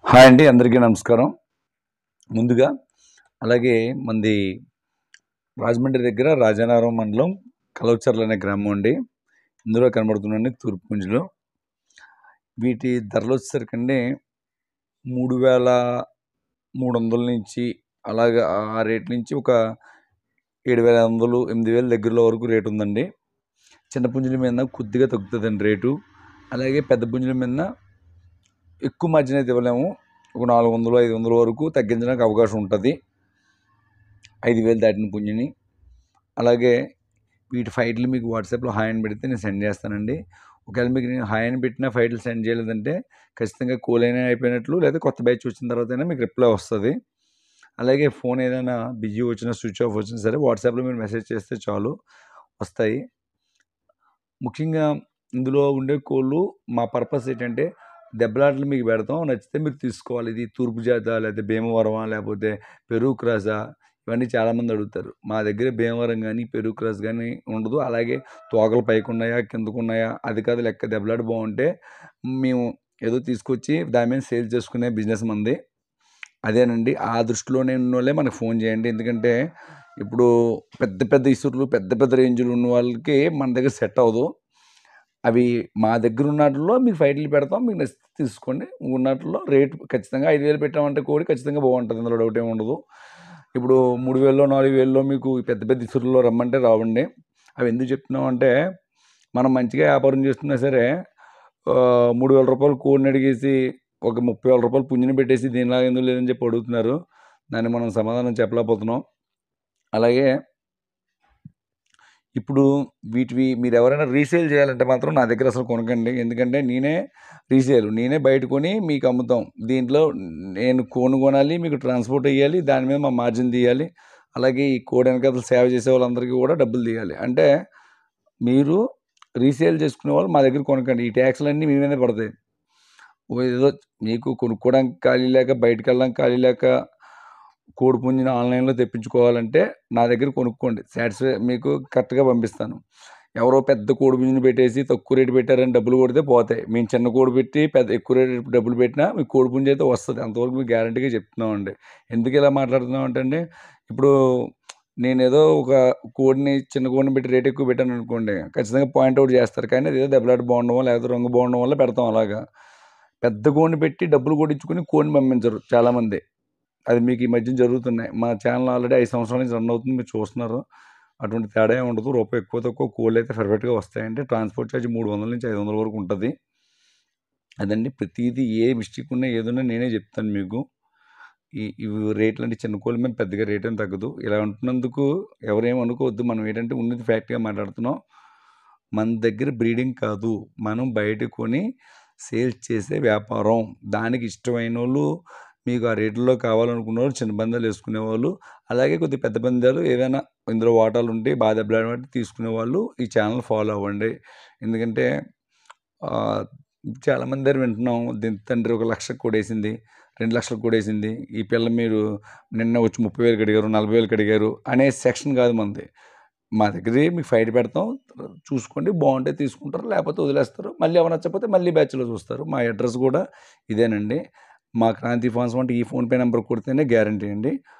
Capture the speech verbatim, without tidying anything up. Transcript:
Hi అండి, అందరికీ నమస్కారం. ముందుగా అలాగే మంది రాజమండ్రి దగ్గర రాజానగరం మండలం కలవచర్ల అనే గ్రామం అండి. ఇందులో కనబడుతున్నాయండి తూర్పు పుంజులు. వీటి ధరలు వచ్చేసరికండి మూడు వేల మూడు వందల నుంచి అలాగే ఆ రేట్ నుంచి ఒక ఏడు వేల ఐదు వందలు ఎనిమిది వేల దగ్గరలో వరకు రేటు ఉందండి. చిన్న పుంజుల మీద కొద్దిగా తగ్గుతుందండి రేటు. అలాగే పెద్ద పుంజుల మీద ఎక్కువ మార్జిన్ అయితే ఇవ్వలేము. ఒక నాలుగు వందలు ఐదు వందల వరకు తగ్గించడానికి అవకాశం ఉంటుంది ఐదు వేలు దాటిన పుంజుని. అలాగే వీటి ఫైట్లు మీకు వాట్సాప్లో హాయ్ అని పెడితే నేను సెండ్ చేస్తానండి. ఒకవేళ మీకు నేను హాయ్ అని పెట్టిన ఫైట్లు సెండ్ చేయలేదంటే ఖచ్చితంగా కోలైనా అయిపోయినట్లు, లేదా కొత్త బ్యాచ్ వచ్చిన తర్వాత అయినా మీకు రిప్లై వస్తుంది. అలాగే ఫోన్ ఏదైనా బిజీ వచ్చినా స్విచ్ ఆఫ్ వచ్చినా సరే వాట్సాప్లో మీరు మెసేజ్ చేస్తే చాలు, వస్తాయి. ముఖ్యంగా ఇందులో ఉండే కోళ్ళు మా పర్పస్ ఏంటంటే దెబ్బలాటలు మీకు పెడతాం, నచ్చితే మీరు తీసుకోవాలి. ఇది తూర్పు జాత, లేకపోతే భీమవరమా, లేకపోతే పెరుగు క్రాసా, ఇవన్నీ చాలామంది అడుగుతారు. మా దగ్గర భీమవరం కానీ పెరుగు క్రాస్ కానీ ఉండదు. అలాగే తోకలు పైకి ఉన్నాయా కిందకు ఉన్నాయా అది కాదు లెక్క. దెబ్బలాట బాగుంటే మేము ఏదో తీసుకొచ్చి దాని మీద సేల్ చేసుకునే బిజినెస్ మంది అదేనండి. ఆ దృష్టిలోనే ఉన్న వాళ్ళే మనకు ఫోన్ చేయండి. ఎందుకంటే ఇప్పుడు పెద్ద పెద్ద ఇసురులు పెద్ద పెద్ద రేంజ్లు ఉన్న వాళ్ళకి మన దగ్గర సెట్ అవ్వదు. అవి మా దగ్గర ఉన్నట్లో మీరు ఫైట్లు పెడతాం, మీకు నచ్చితే తీసుకోండి. ఉన్నట్లో రేటు ఖచ్చితంగా ఐదు వేలు పెట్టామంటే కోడి ఖచ్చితంగా బాగుంటుంది, అందులో డౌట్ ఏమి ఉండదు. ఇప్పుడు మూడు వేలలో నాలుగు వేలలో మీకు పెద్ద పెద్ద ఇసురులో రమ్మంటే రావండి. అవి ఎందుకు చెప్తున్నాం అంటే మనం మంచిగా వ్యాపారం చేస్తున్నా సరే మూడు వేల రూపాయలు కోడిని అడిగేసి ఒక ముప్పై వేల రూపాయలు పుంజుని పెట్టేసి దీనిలాగా ఎందుకు లేదని చెప్పి అడుగుతున్నారు. దాన్ని మనం సమాధానం చెప్పలేకపోతున్నాం. అలాగే ఇప్పుడు వీటివి మీరు ఎవరైనా రీసేల్ చేయాలంటే మాత్రం నా దగ్గర అసలు కొనకండి. ఎందుకంటే నేనే రీసేల్ నేనే బయట కొని మీకు అమ్ముతాం. దీంట్లో నేను కోను కొనాలి, మీకు ట్రాన్స్పోర్ట్ వేయాలి, దాని మీద మా మార్జిన్ తీయాలి. అలాగే ఈ కోడి వెనకాల సేవ చేసే వాళ్ళందరికీ కూడా డబ్బులు తీయాలి. అంటే మీరు రీసేల్ చేసుకునే వాళ్ళు మా దగ్గర కొనకండి. ఈ ట్యాక్స్లన్నీ మీ మీదే పడతాయి. ఏదో మీకు కొనుక్కోవడానికి ఖాళీ లేక, బయటకు వెళ్ళడానికి ఖాళీ లేక కోడి పుంజుని ఆన్లైన్లో తెప్పించుకోవాలంటే నా దగ్గర కొనుక్కోండి. సాటిస్ఫై మీకు కరెక్ట్గా పంపిస్తాను. ఎవరో పెద్ద కోడి పుంజుని పెట్టేసి తక్కువ రేటు పెట్టారని డబ్బులు కొడితే పోతాయి. మేము చిన్న కోడి పెట్టి పెద్ద ఎక్కువ రేటు డబ్బులు పెట్టినా మీకు కోడి పుంజు అయితే వస్తుంది. అంతవరకు మీకు గ్యారంటీగా చెప్తున్నామండి. ఎందుకు ఇలా మాట్లాడుతున్నాం అంటే ఇప్పుడు నేను ఏదో ఒక కోడిని చిన్న కోడిని పెట్టి రేట్ ఎక్కువ పెట్టాను అనుకోండి, ఖచ్చితంగా పాయింట్అవుట్ చేస్తారు. కానీ అది ఏదో దెబ్బలాట బాగుండడం వల్ల లేకపోతే రంగు బాగుండడం వల్ల పెడతాం. అలాగా పెద్ద కోడిని పెట్టి డబ్బులు కొట్టించుకుని కోడిని పంపించరు చాలామంది. అది మీకు ఈ మధ్యన జరుగుతున్నాయి. మా ఛానల్ ఆల్రెడీ ఐదు సంవత్సరాల నుంచి రన్ అవుతుంది, మీరు చూస్తున్నారు. అటువంటి తేడా ఏమి ఉండదు. రూపాయి ఎక్కువ తక్కువ కోళ్ళు అయితే పర్ఫెక్ట్గా వస్తాయంటే ట్రాన్స్పోర్ట్ ఛార్జ్ మూడు వందల నుంచి ఐదు వందల వరకు ఉంటుంది. అదండి, ప్రతిదీ ఏ మిస్టేక్ ఉన్నా ఏదన్నా నేనే చెప్తాను మీకు. ఈ ఇవి రేట్లు అంటే చిన్న కోళ్ళ మీద పెద్దగా రేట్ ఏం తగ్గదు. ఇలా ఉంటున్నందుకు ఎవరేం అనుకోవద్దు. మనం ఏంటంటే ఉన్నది ఫ్యాక్ట్గా మాట్లాడుతున్నాం. మన దగ్గర బ్రీడింగ్ కాదు, మనం బయట కొని సేల్స్ చేసే వ్యాపారం. దానికి ఇష్టమైన వాళ్ళు, మీకు ఆ రేట్లలో కావాలనుకున్న వాళ్ళు చిన్న పందాలు వేసుకునేవాళ్ళు, అలాగే కొద్ది పెద్ద పందాలు ఏదైనా ఇందులో వాటాలు ఉంటే బాగా దెబ్బలాడబట్టి తీసుకునే వాళ్ళు ఈ ఛానల్ ఫాలో అవ్వండి. ఎందుకంటే చాలామంది దగ్గర వింటున్నాం, దీని తండ్రి ఒక లక్షకు కొడేసింది, రెండు లక్షలకు కొడేసింది, ఈ పిల్ల మీరు నిన్న వచ్చి ముప్పై వేలకు అడిగారు, నలభై వేలకు అడిగారు అనే సెక్షన్ కాదు మనది. మా దగ్గర మీకు ఫైట్ పెడతాం, చూసుకోండి, బాగుంటే తీసుకుంటారు, లేకపోతే వదిలేస్తారు. మళ్ళీ ఎవరు నచ్చకపోతే మళ్ళీ బ్యాచ్లో చూస్తారు. మా అడ్రస్ కూడా ఇదేనండి. మా క్రాంతి ఫోన్స్ అంటే ఈ ఫోన్పే నెంబర్ కొడితేనే గ్యారంటీ అండి.